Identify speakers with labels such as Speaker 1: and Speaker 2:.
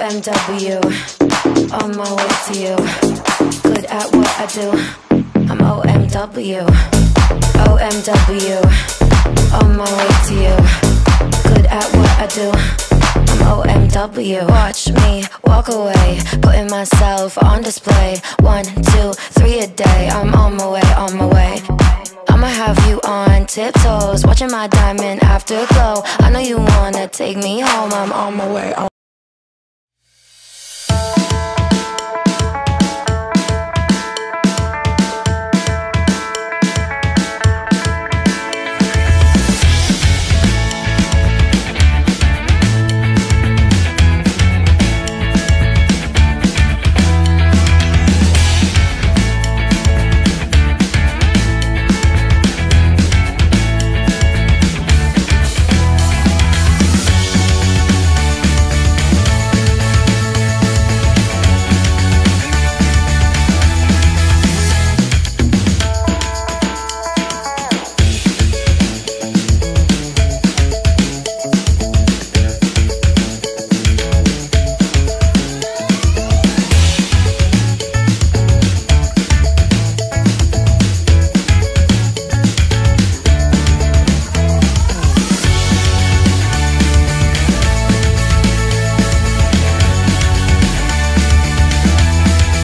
Speaker 1: OMW, on my way to you. Good at what I do. I'm OMW, OMW, on my way to you. Good at what I do. I'm OMW. Watch me walk away, putting myself on display. 1, 2, 3 a day. I'm on my way, on my way. I'ma have you on tiptoes, watching my diamond afterglow. I know you wanna take me home. I'm on my way,